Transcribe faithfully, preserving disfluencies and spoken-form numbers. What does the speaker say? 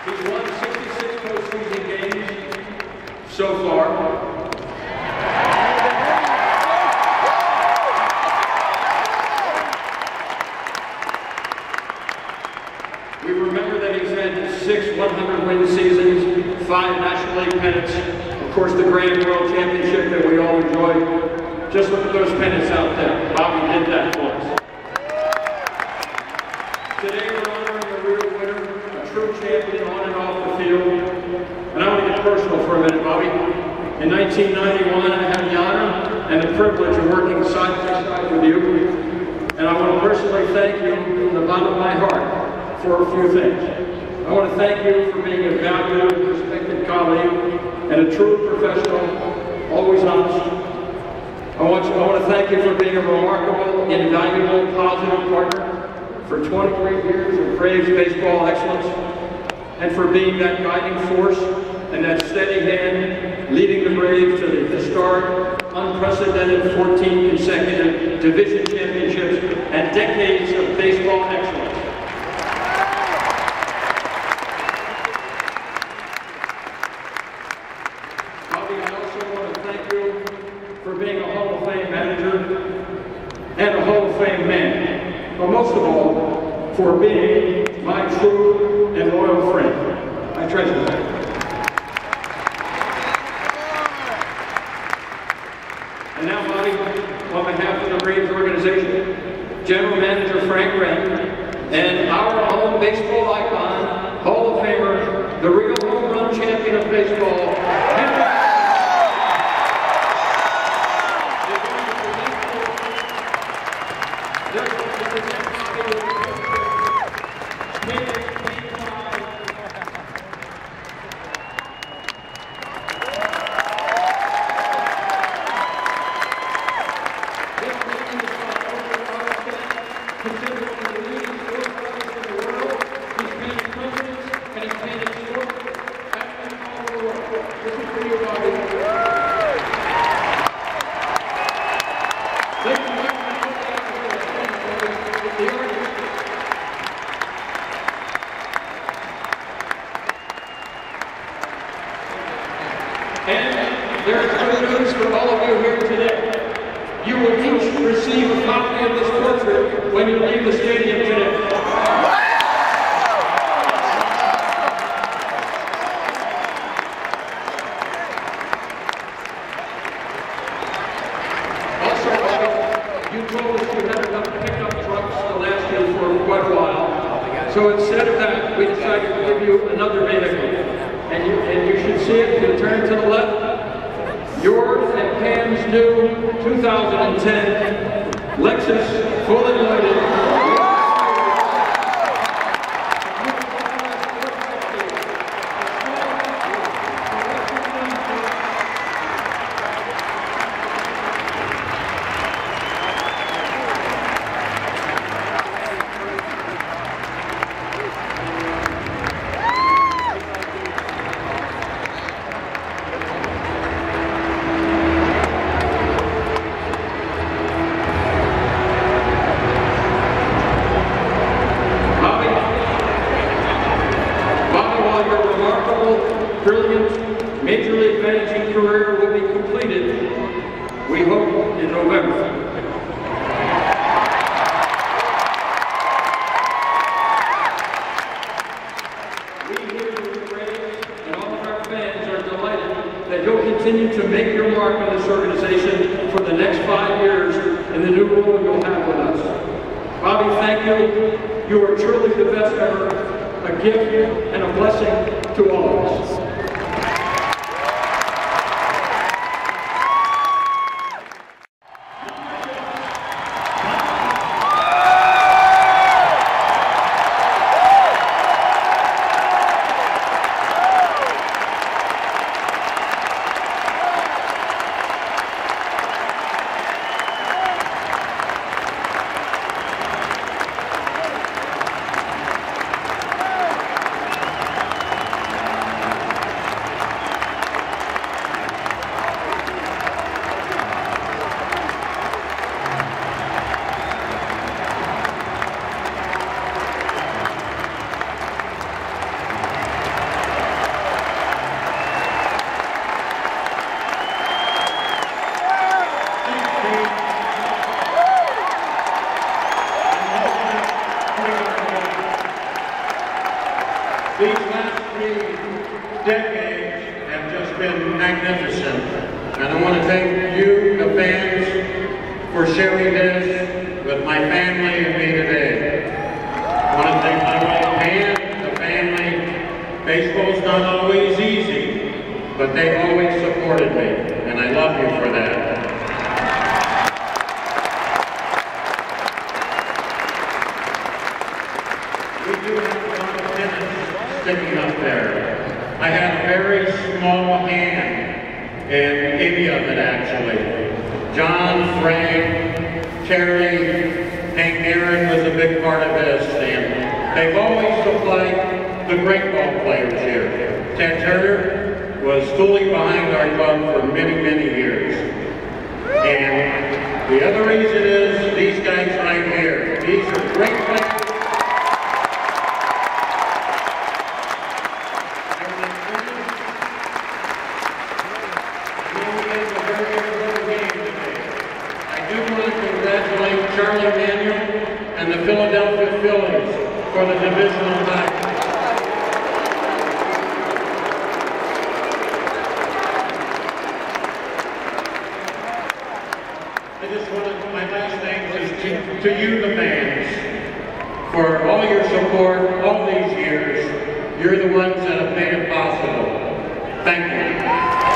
He's won sixty-six postseason games so far. We remember that he's had six one hundred win seasons, five National League pennants, of course the Grand World Championship that we all enjoy. Just look at those pennants out there. Bobby did that for us. Today we're honoring a real winner, a true champion on and off the field. And I want to get personal for a minute, Bobby. In nineteen ninety-one, I had the honor and the privilege of working side by side with you. And I want to personally thank you from the bottom of my heart for a few things. I want to thank you for being a valued, respected colleague and a true professional, always honest. I want, you, I want to thank you for being a remarkable, invaluable, positive partner for twenty-three years of Braves baseball excellence, and for being that guiding force and that steady hand leading the Braves to the historic, unprecedented fourteen consecutive division championships and decades of baseball excellence. Bobby, I also want to thank you for being a Hall of Fame manager and a Hall of Fame man, but most of all, for being my true and loyal friend. I treasure that. And now, Bobby, on behalf of the Braves organization, General Manager Frank Wren, and our own baseball icon, Hall of Famer, the real home run champion of baseball, Henry. And there's good news for all of you here today. You will each receive a copy of this portrait when you leave the stadium today. Also, Bobby, you told us you had enough pickup trucks to last you for quite a while. So instead of that, we decided to give you another vehicle. And you, and you should see it if you turn to the left. Yours and Pam's new two thousand ten Lexus fully loaded. Brilliant Major League managing career will be completed, we hope, in November. We here at the Braves and all of our fans are delighted that you'll continue to make your mark on this organization for the next five years in the new role you'll have with us. Bobby, thank you. You are truly the best ever, a gift and a blessing to all of us. These last three decades have just been magnificent. And I want to thank you, the fans, for sharing this with my family and me today. I want to thank my wife, Pam, the family. Baseball's not always easy, but they've always supported me, and I love you for that. We do have a lot of tenants sticking up there. I had a very small hand in any of it, actually. John, Frank, Terry, Hank Aaron was a big part of this, and they've always supplied the great ball players here. Ted Turner was fully behind our club for many, many years. And the other reason is these guys right here. These are great players. Charlie Manuel and the Philadelphia Phillies for the divisional title. I just want to, my last thanks is to, to you, the fans, for all your support all these years. You're the ones that have made it possible. Thank you.